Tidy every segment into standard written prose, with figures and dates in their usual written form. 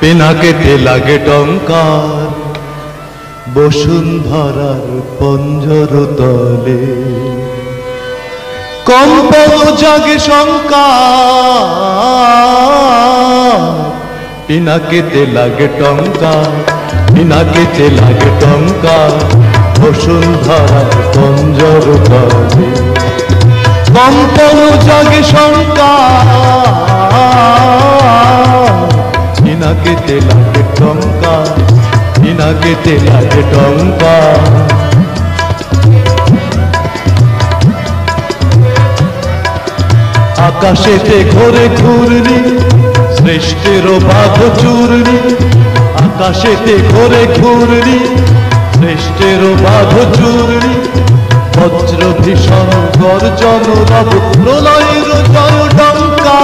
পিনাকেতে লাগে টঙ্কার বসুন্ধরার পঞ্জর তলে, কম্পন জাগে শঙ্কা। পিনাকেতে লাগে টঙ্কার, পিনাকেতে লাগে টঙ্কার বসুন্ধরার পঞ্জর তলে, কম্পন জাগে শঙ্কা। পিনাকেতে লাগে টঙ্কার, পিনাকেতে লাগে টঙ্কার। আকাশেতে ঘোরে ঘূর্ণি সৃষ্টির বাঁধ চূর্ণি, আকাশেতে ঘোরে ঘূর্ণি সৃষ্টির বাঁধ চূর্ণি। বজ্র ভীষণ গর্জন রব প্রলয়ের জয় ডঙ্কা।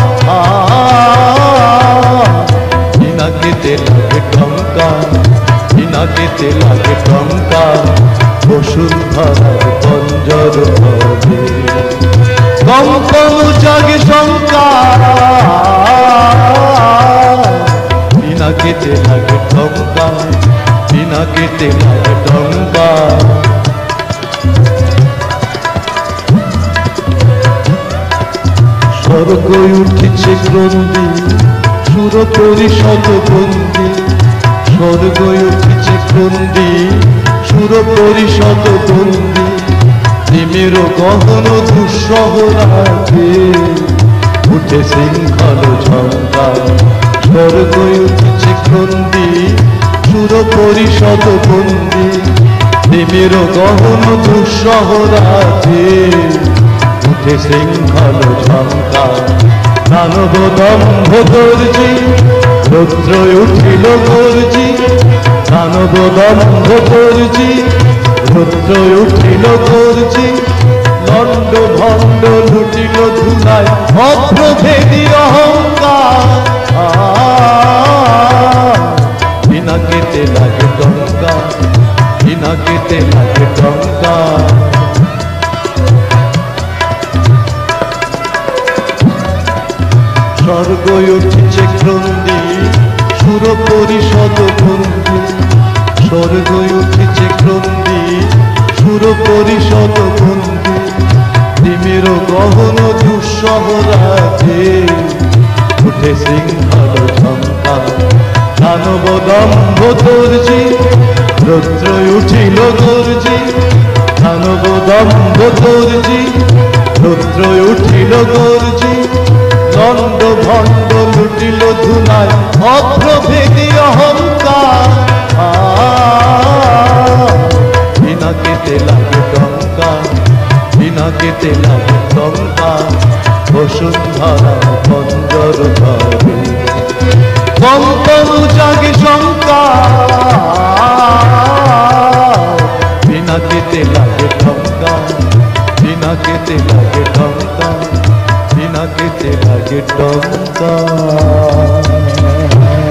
পিনাকেতে লাগে টঙ্কার, পিনাকেতে লাগে টঙ্কার বসুন্ধরার পঞ্জর তলে, কম্পন জাগে শঙ্কা। পিনাকেতে লাগে টঙ্কার, পিনাকেতে লাগে টঙ্কার। স্বর্গ উঠেছে ক্রন্দী সুর পরিষদ বন্দী, স্বর্গ উঠেছে ক্রন্দী সুর পরিষদ বন্দী। প্রেমের গহন দুঃসহ রাতে উঠে শৃঙ্খল ঝঙ্কা। স্বর্গ উঠেছে ক্রন্দী সুর পরিষদ বন্দী, প্রেমের গহন দুঃসহ রাতে উঠে শৃঙ্খল ঝঙ্কা। দানব দম্ভ গর্জি রুদ্র উঠিল গর্জি, দানব দম্ভ গর্জি রুদ্র উঠিল গর্জি। লণ্ড ভণ্ড লুটিল ধুলায় অভ্রভেদী অহংকার। পিনাকেতে লাগে টঙ্কার, পিনাকেতে লাগে টঙ্কার। স্বর্গ উঠেছে ক্রন্দী সুর পরিষদ বন্দী, স্বর্গ উঠেছে ক্রন্দী সুর পরিষদ বন্দী। প্রেমের গহন দুঃসহ রাতে উঠে শৃঙ্খল ঝঙ্কা। দানব দম্ভ গর্জি রুদ্র উঠিল গর্জি, দানব দম্ভ গর্জি রুদ্র উঠিল গর্জি। লণ্ড ভণ্ড লুটিল ধুলায় অভ্রভেদী অহংকার। পিনাকেতে লাগে টঙ্কার, পিনাকেতে লাগে টঙ্কার বসুন্ধরার পঞ্জর তলে, কম্পন জাগে শঙ্কা। পিনাকেতে লাগে টঙ্কার, পিনাকেতে লাগে টঙ্কার, পিনাকেতে লাগে টঙ্কার।